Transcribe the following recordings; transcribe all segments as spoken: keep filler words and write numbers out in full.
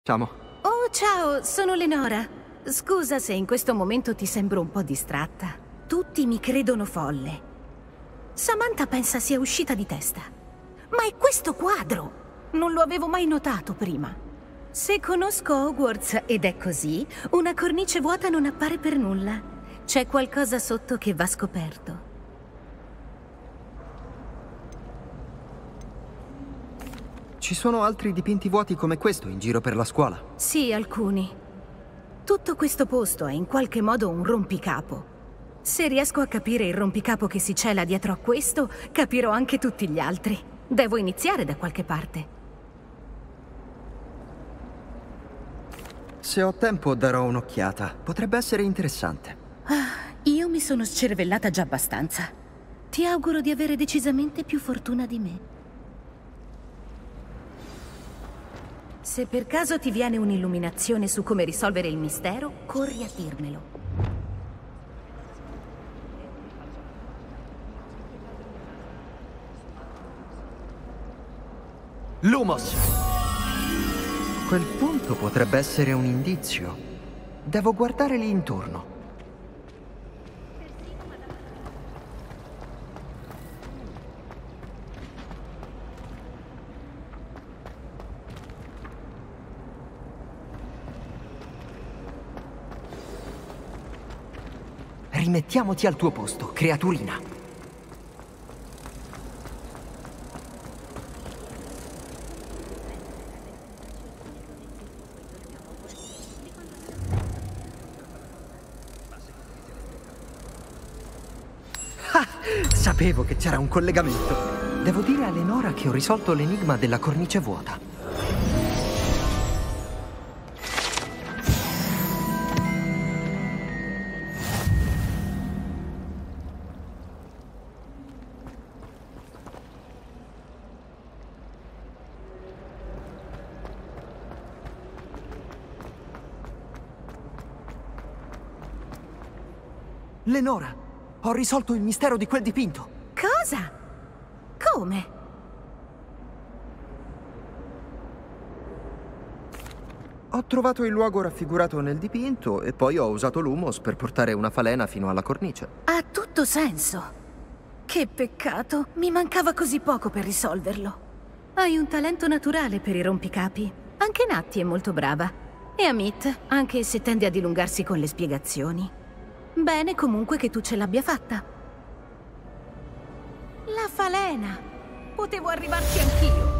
Ciao. Oh, ciao, sono Lenora. Scusa se in questo momento ti sembro un po' distratta. Tutti mi credono folle. Samantha pensa sia uscita di testa. Ma è questo quadro! Non lo avevo mai notato prima. Se conosco Hogwarts ed è così, una cornice vuota non appare per nulla. C'è qualcosa sotto che va scoperto. Ci sono altri dipinti vuoti come questo in giro per la scuola? Sì, alcuni. Tutto questo posto è in qualche modo un rompicapo. Se riesco a capire il rompicapo che si cela dietro a questo, capirò anche tutti gli altri. Devo iniziare da qualche parte. Se ho tempo darò un'occhiata. Potrebbe essere interessante. Ah, io mi sono scervellata già abbastanza. Ti auguro di avere decisamente più fortuna di me. Se per caso ti viene un'illuminazione su come risolvere il mistero, corri a dirmelo. Lumos! Quel punto potrebbe essere un indizio. Devo guardare lì intorno. Rimettiamoti al tuo posto, creaturina. Ah, sapevo che c'era un collegamento. Devo dire a Lenora che ho risolto l'enigma della cornice vuota. Lenora, ho risolto il mistero di quel dipinto. Cosa? Come? Ho trovato il luogo raffigurato nel dipinto e poi ho usato l'humos per portare una falena fino alla cornice. Ha tutto senso. Che peccato, mi mancava così poco per risolverlo. Hai un talento naturale per i rompicapi. Anche Natti è molto brava. E Amit, anche se tende a dilungarsi con le spiegazioni. Bene comunque che tu ce l'abbia fatta. La falena! Potevo arrivarci anch'io.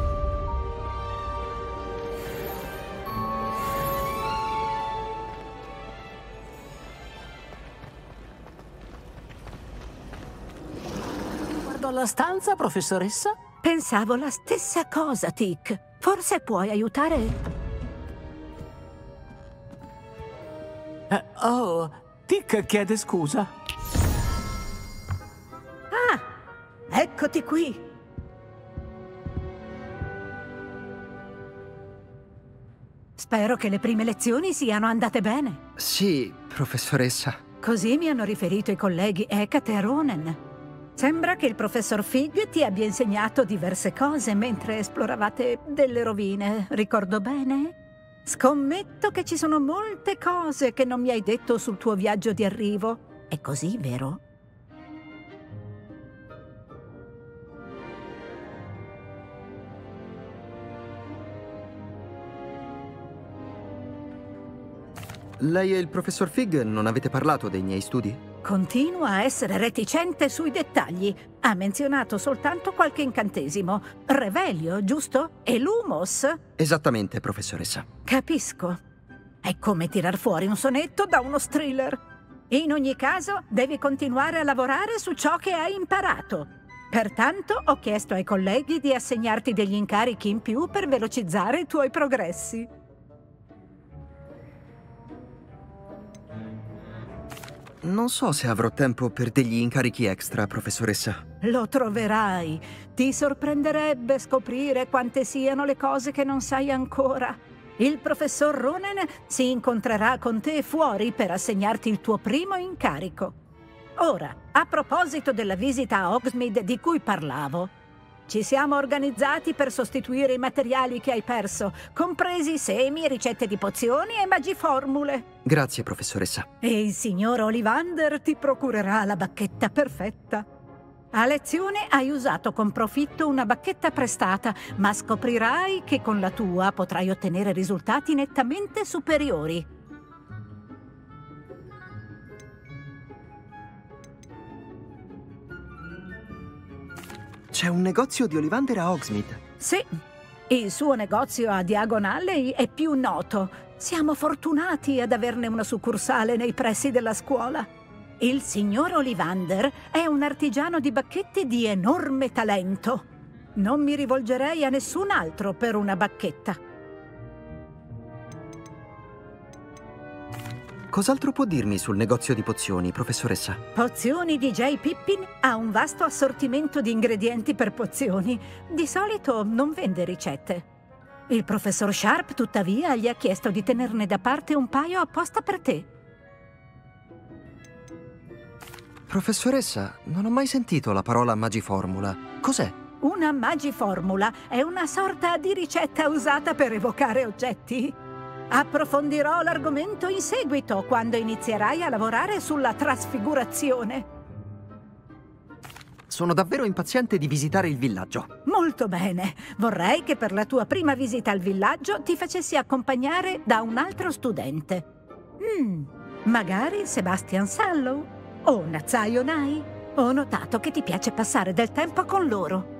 Guardo alla stanza, professoressa? Pensavo la stessa cosa, Tick. Forse puoi aiutare? Eh, oh, Tick chiede scusa. Ah, eccoti qui. Spero che le prime lezioni siano andate bene. Sì, professoressa. Così mi hanno riferito i colleghi Hecate e Ronen. Sembra che il professor Fig ti abbia insegnato diverse cose mentre esploravate delle rovine. Ricordo bene? Scommetto che ci sono molte cose che non mi hai detto sul tuo viaggio di arrivo. È così, vero? Lei e il professor Fig non avete parlato dei miei studi? Continua a essere reticente sui dettagli. Ha menzionato soltanto qualche incantesimo. Revelio, giusto? E Lumos? Esattamente, professoressa. Capisco. È come tirar fuori un sonetto da uno thriller. In ogni caso, devi continuare a lavorare su ciò che hai imparato. Pertanto, ho chiesto ai colleghi di assegnarti degli incarichi in più per velocizzare i tuoi progressi. Non so se avrò tempo per degli incarichi extra, professoressa. Lo troverai. Ti sorprenderebbe scoprire quante siano le cose che non sai ancora. Il professor Ronen si incontrerà con te fuori per assegnarti il tuo primo incarico. Ora, a proposito della visita a Hogsmeade di cui parlavo, Ci siamo organizzati per sostituire i materiali che hai perso, compresi semi, ricette di pozioni e magiformule. Grazie, professoressa. E il signor Ollivander ti procurerà la bacchetta perfetta. A lezione hai usato con profitto una bacchetta prestata, ma scoprirai che con la tua potrai ottenere risultati nettamente superiori. C'è un negozio di Ollivander a Hogsmeade. Sì, il suo negozio a Diagon Alley è più noto. Siamo fortunati ad averne una succursale nei pressi della scuola. Il signor Ollivander è un artigiano di bacchette di enorme talento. Non mi rivolgerei a nessun altro per una bacchetta. Cos'altro può dirmi sul negozio di pozioni, professoressa? Pozioni di J. Pippin ha un vasto assortimento di ingredienti per pozioni. Di solito non vende ricette. Il professor Sharp, tuttavia, gli ha chiesto di tenerne da parte un paio apposta per te. Professoressa, non ho mai sentito la parola magiformula. Cos'è? Una magiformula è una sorta di ricetta usata per evocare oggetti. Approfondirò l'argomento in seguito, quando inizierai a lavorare sulla trasfigurazione. Sono davvero impaziente di visitare il villaggio. Molto bene. Vorrei che per la tua prima visita al villaggio ti facessi accompagnare da un altro studente. Mm, magari Sebastian Sallow o Nazaio Nai. Ho notato che ti piace passare del tempo con loro.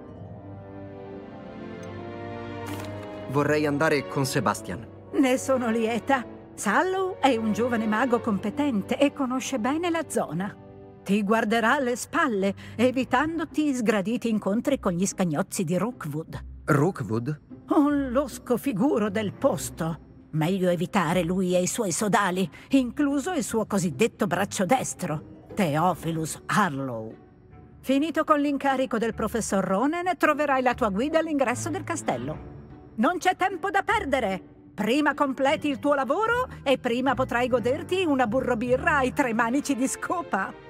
Vorrei andare con Sebastian. Ne sono lieta. Sallow è un giovane mago competente e conosce bene la zona. Ti guarderà alle spalle, evitandoti sgraditi incontri con gli scagnozzi di Rookwood. Rookwood? Un losco figuro del posto. Meglio evitare lui e i suoi sodali, incluso il suo cosiddetto braccio destro, Theophilus Harlow. Finito con l'incarico del professor Ronen, troverai la tua guida all'ingresso del castello. Non c'è tempo da perdere! Prima completi il tuo lavoro e prima potrai goderti una burrobirra ai tre manici di scopa.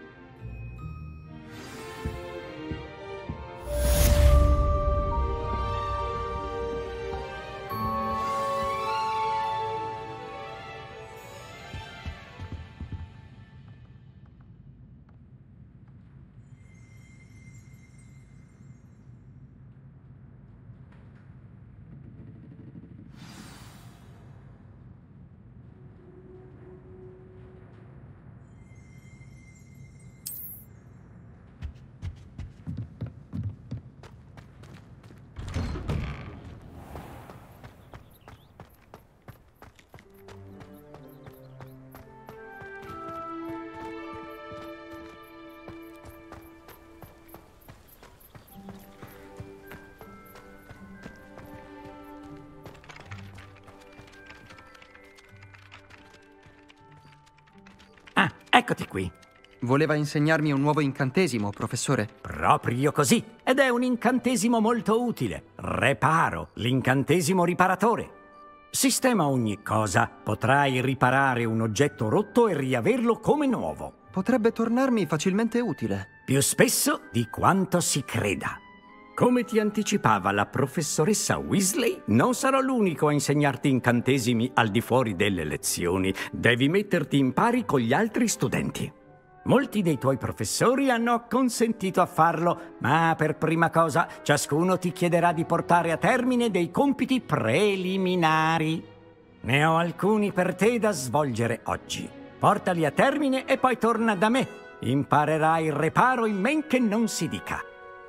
Ah, eccoti qui. Voleva insegnarmi un nuovo incantesimo, professore? Proprio così. Ed è un incantesimo molto utile. Reparo, l'incantesimo riparatore. Sistema ogni cosa. Potrai riparare un oggetto rotto e riaverlo come nuovo. Potrebbe tornarmi facilmente utile. Più spesso di quanto si creda. Come ti anticipava la professoressa Weasley, non sarò l'unico a insegnarti incantesimi al di fuori delle lezioni. Devi metterti in pari con gli altri studenti. Molti dei tuoi professori hanno acconsentito a farlo, ma per prima cosa ciascuno ti chiederà di portare a termine dei compiti preliminari. Ne ho alcuni per te da svolgere oggi. Portali a termine e poi torna da me. Imparerai il reparo in men che non si dica.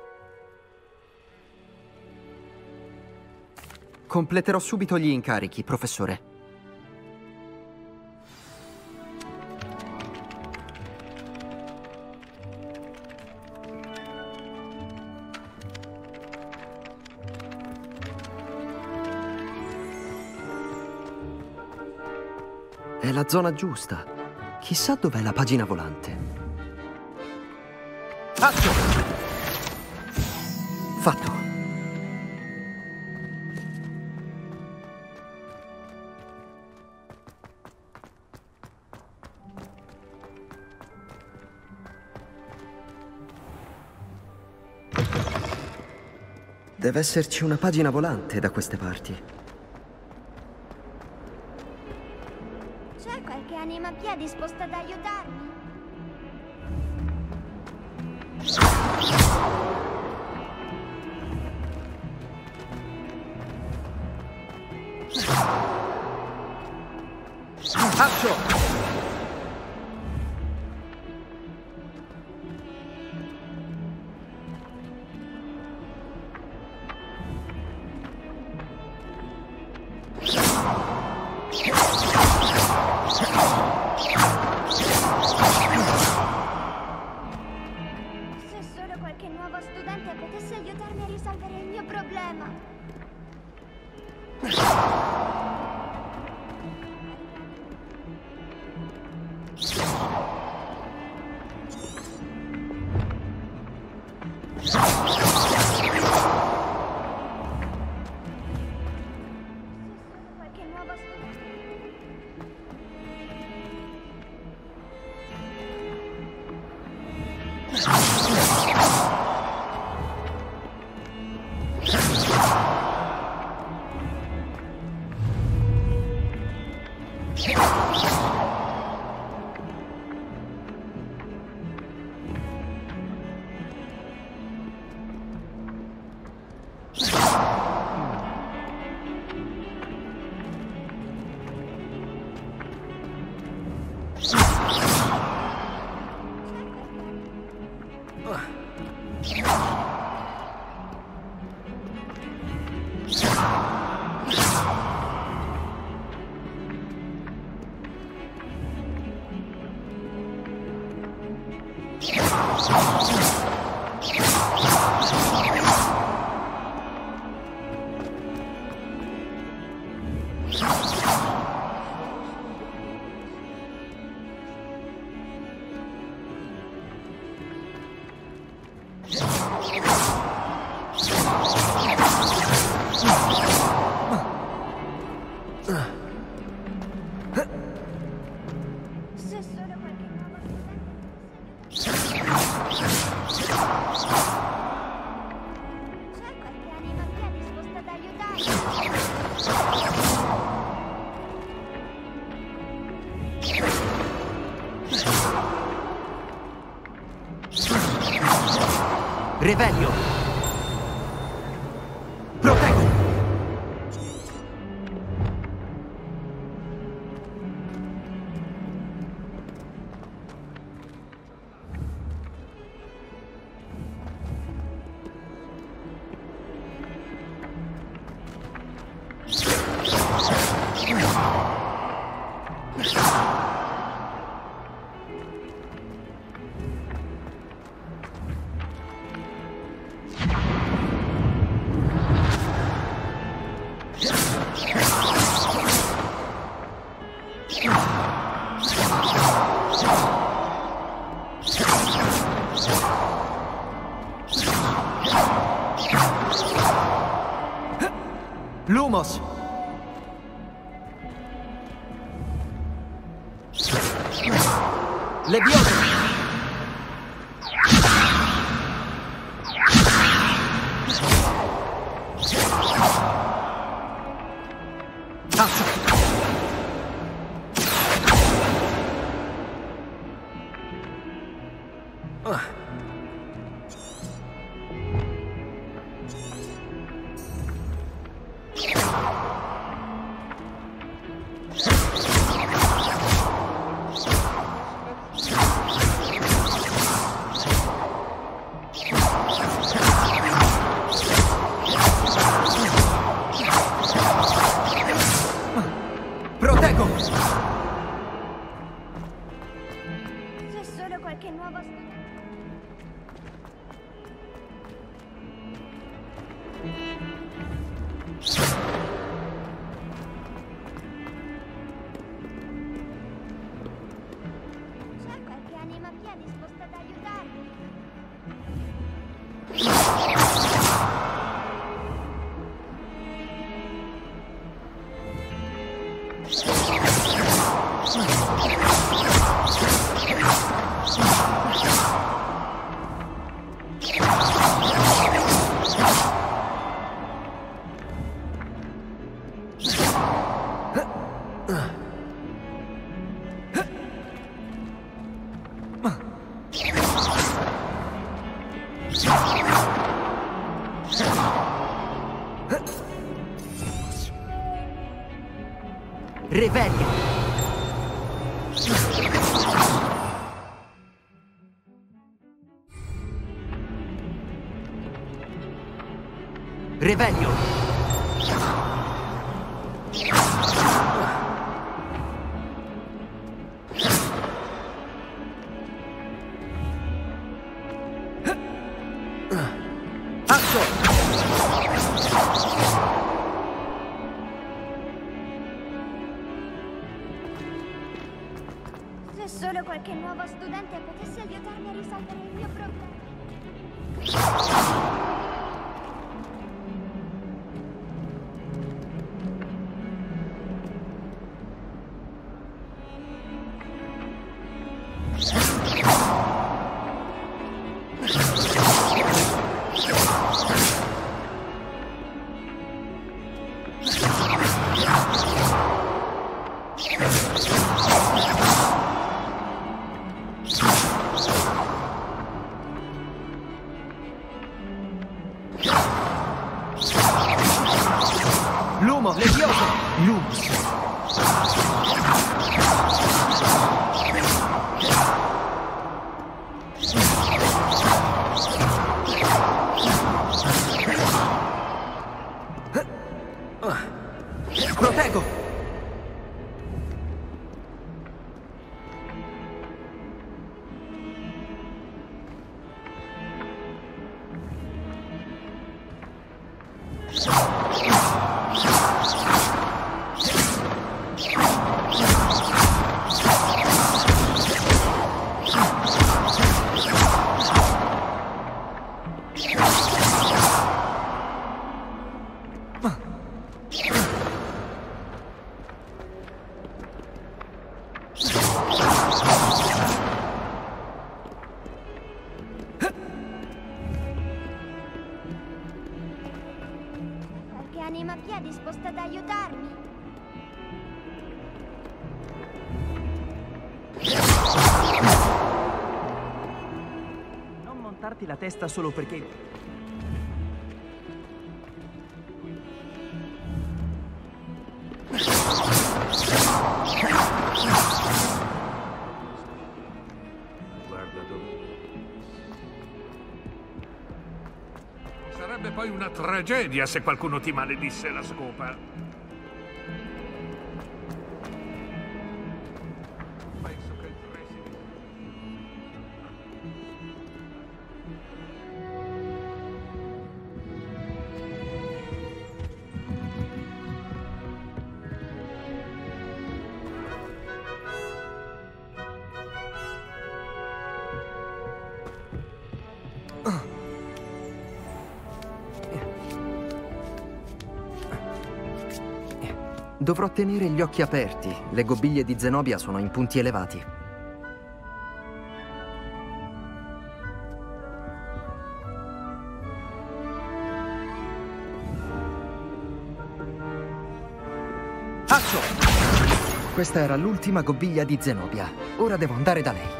Completerò subito gli incarichi, professore. È la zona giusta. Chissà dov'è la pagina volante. Fatto! Fatto. Deve esserci una pagina volante da queste parti. C'è qualche anima a piedi disposta ad aiutarmi? Accio! Se solo qualche nuovo studente potesse aiutarmi a risolvere il mio problema. Qualche nuovo studente. Se solo qualche nuovo studente. C'è qualche anima a piedi disposta ad aiutarmi? Revelio! Proteggo! Lumos! Leviosa! Proteggo! Se solo qualche nuovo studente. C'è qualche anima a piedi disposta ad aiutarmi? Revelio. Revelio. Se solo qualche nuovo studente potesse aiutarmi a risolvere il mio problema. Lumo, levioso! Lumos. Protego! Qualche anima a piedi disposta ad aiutarmi. Non montarti la testa solo perché... Guarda dove... Sarebbe poi una tragedia se qualcuno ti maledisse la scopa. Penso che il preside... Dovrò tenere gli occhi aperti. Le gobiglie di Zenobia sono in punti elevati. Accio! Questa era l'ultima gobiglia di Zenobia. Ora devo andare da lei.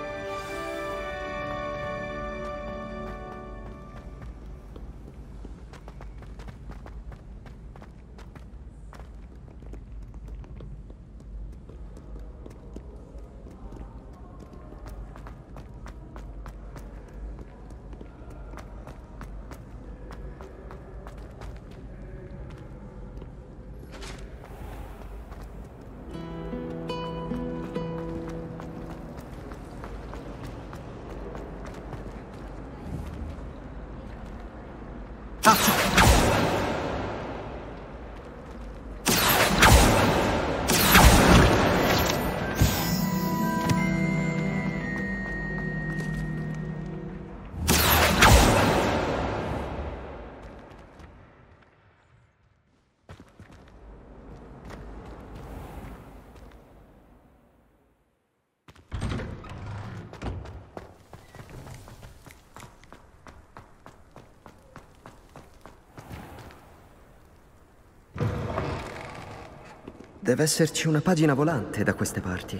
Deve esserci una pagina volante da queste parti.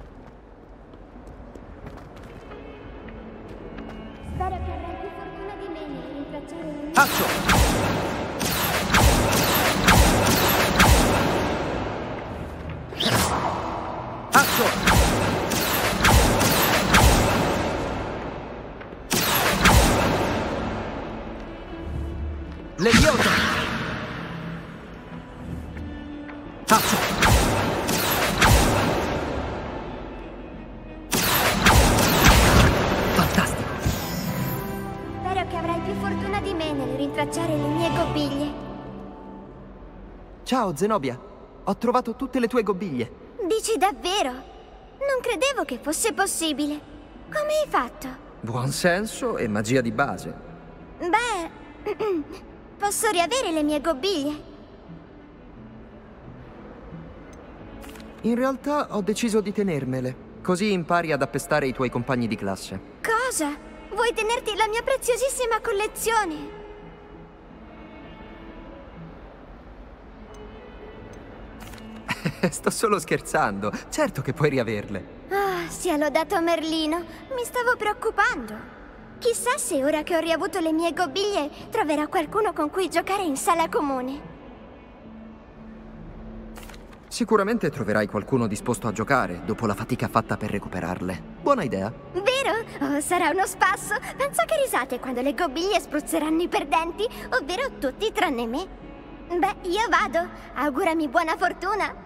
Spero che avrai più fortuna di me nel rintracciare le... Azzo! Azzo! Leviosa! Azzo! Fantastico! Spero che avrai più fortuna di me nel rintracciare le mie gobiglie. Ciao, Zenobia. Ho trovato tutte le tue gobiglie. Dici davvero? Non credevo che fosse possibile. Come hai fatto? Buon senso e magia di base. Beh, posso riavere le mie gobiglie? In realtà ho deciso di tenermele, così impari ad appestare i tuoi compagni di classe. Cosa? Vuoi tenerti la mia preziosissima collezione? Sto solo scherzando. Certo che puoi riaverle. Ah, sia lodato Merlino. Mi stavo preoccupando. Chissà se ora che ho riavuto le mie gobiglie troverò qualcuno con cui giocare in sala comune. Sicuramente troverai qualcuno disposto a giocare dopo la fatica fatta per recuperarle. Buona idea. Vero? Oh, sarà uno spasso. Pensa che risate quando le gobiglie spruzzeranno i perdenti, ovvero tutti tranne me. Beh, io vado. Augurami buona fortuna.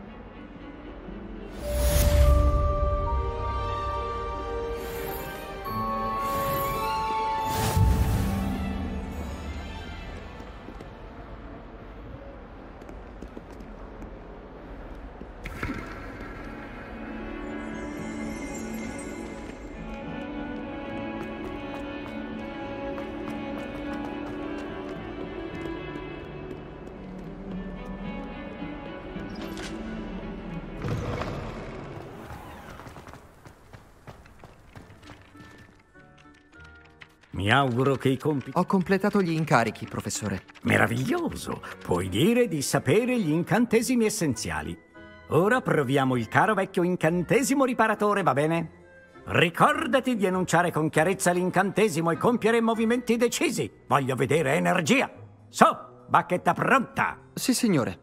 Mi auguro che i compiti... Ho completato gli incarichi, professore. Meraviglioso! Puoi dire di sapere gli incantesimi essenziali. Ora proviamo il caro vecchio incantesimo riparatore, va bene? Ricordati di enunciare con chiarezza l'incantesimo e compiere movimenti decisi. Voglio vedere energia. Su, bacchetta pronta! Sì, signore.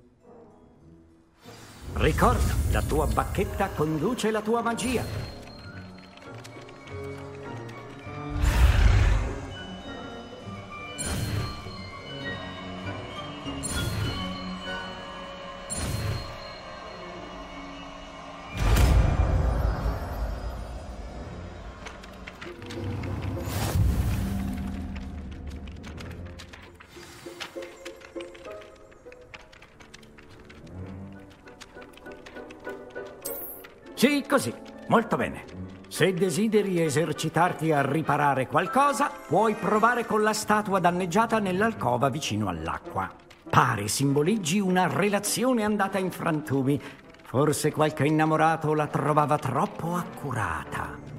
Ricorda, la tua bacchetta conduce la tua magia. Sì, così. Molto bene. Se desideri esercitarti a riparare qualcosa, puoi provare con la statua danneggiata nell'alcova vicino all'acqua. Pare simboleggi una relazione andata in frantumi. Forse qualche innamorato la trovava troppo accurata.